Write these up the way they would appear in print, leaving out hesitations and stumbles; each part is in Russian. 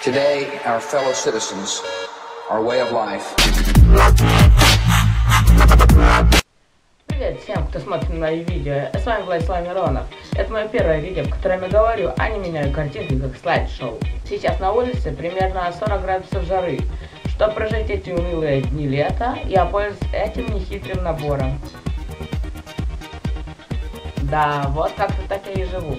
Today, our fellow citizens, our way of life. Привет всем, кто смотрит мои видео. С вами Владислав Миронов. Это мое первое видео, в котором я говорю, а не меняю картинки, как слайд-шоу. Сейчас на улице примерно 40 градусов жары. Чтобы прожить эти унылые дни лета, я пользуюсь этим нехитрым набором. Да, вот как-то так я и живу.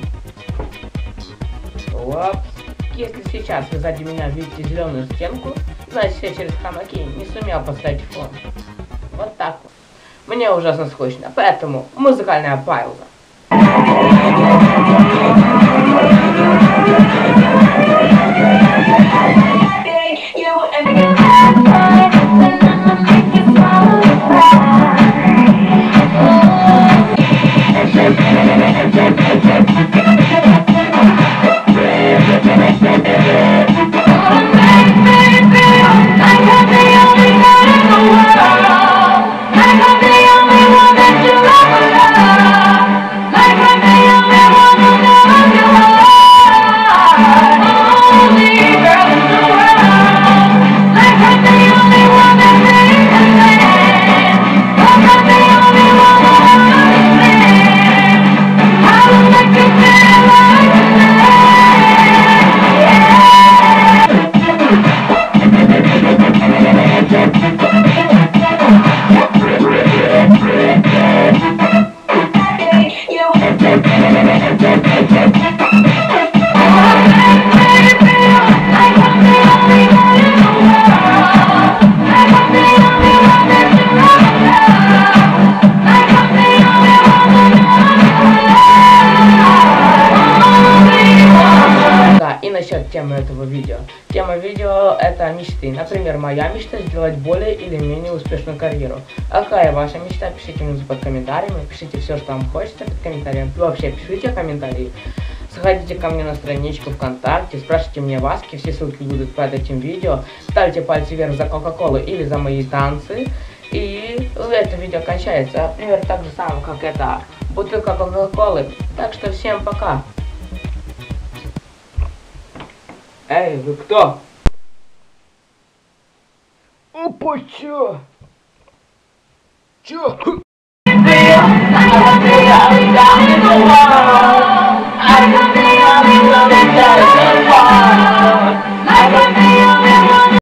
Опс. Если сейчас вы сзади меня видите зеленую стенку, значит я через хромаки не сумел поставить фон. Вот так вот. Мне ужасно скучно, поэтому музыкальная пауза. И насчет темы этого видео. Тема видео это мечты. Например, моя мечта сделать более или менее успешную карьеру. А какая ваша мечта? Пишите внизу под комментариями. Пишите все, что вам хочется под комментарием. Вообще пишите комментарии. Заходите ко мне на страничку ВКонтакте, спрашивайте мне ласки, все ссылки будут под этим видео. Ставьте пальцы вверх за Кока-Колу или за мои танцы. И это видео кончается. Примерно так же самое, как это бутылка Кока-Колы. Так что всем пока. Эй, вы кто? Опа, чё? Чё? I